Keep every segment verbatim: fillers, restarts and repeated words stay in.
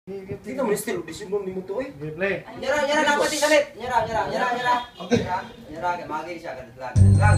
Kita mo still bisimon ni mo to eh. Play. Nyara nyara lang pati salit. Nyara nyara nyara nyara. Nyara nyara kay magi siya ganit lang ganit lang.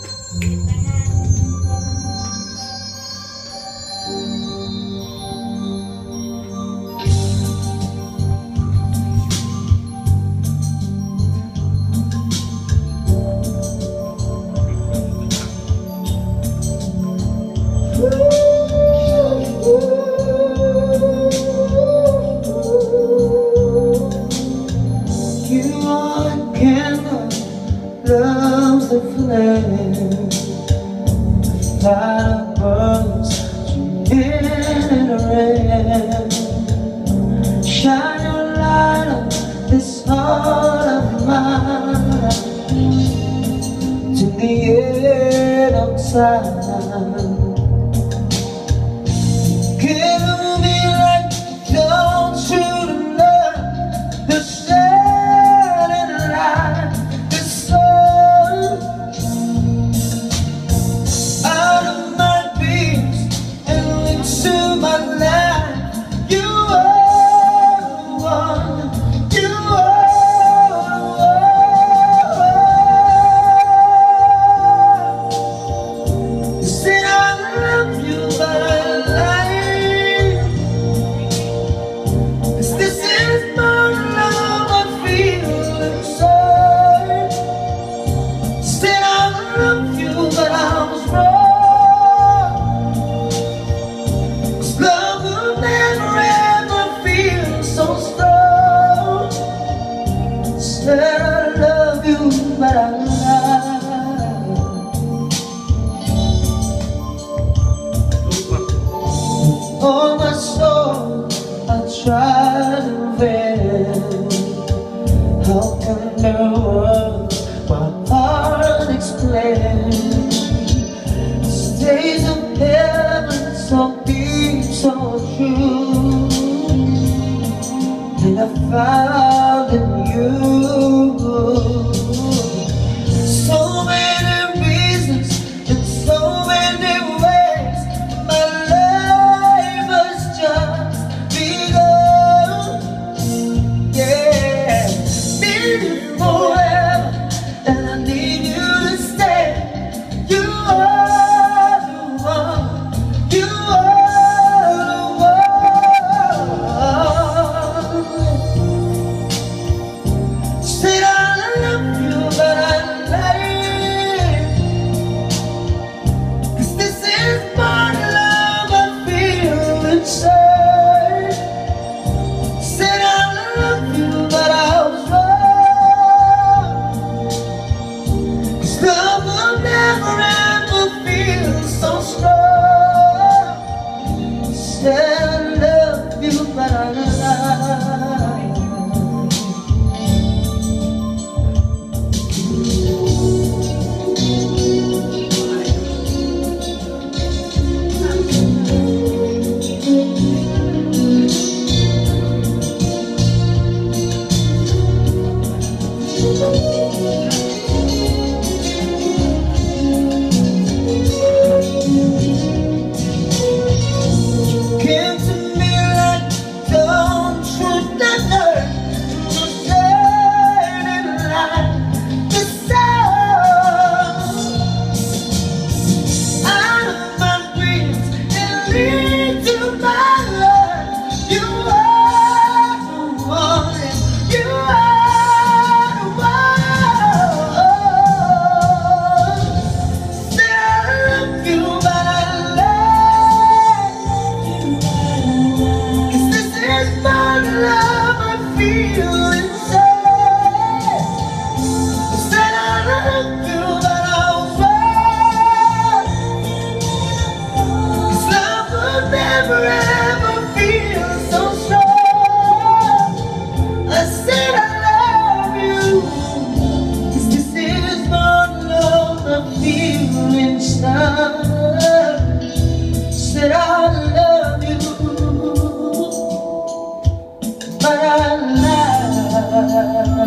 Loves the flame, fire burns in the rain. Shine your light on this heart of mine to the end of time. Give me like don't shoot love, the shining light. Oh, my soul, I try to win. How can the words my heart explain? Stays of heaven so deep, so true, and I found in you. So many reasons and so many ways my life has just begun. Yeah, need you forever and I need you to stay. You are the one, you are the one. Said I love you but I I love you, but I lie. Said I love you, but I lie.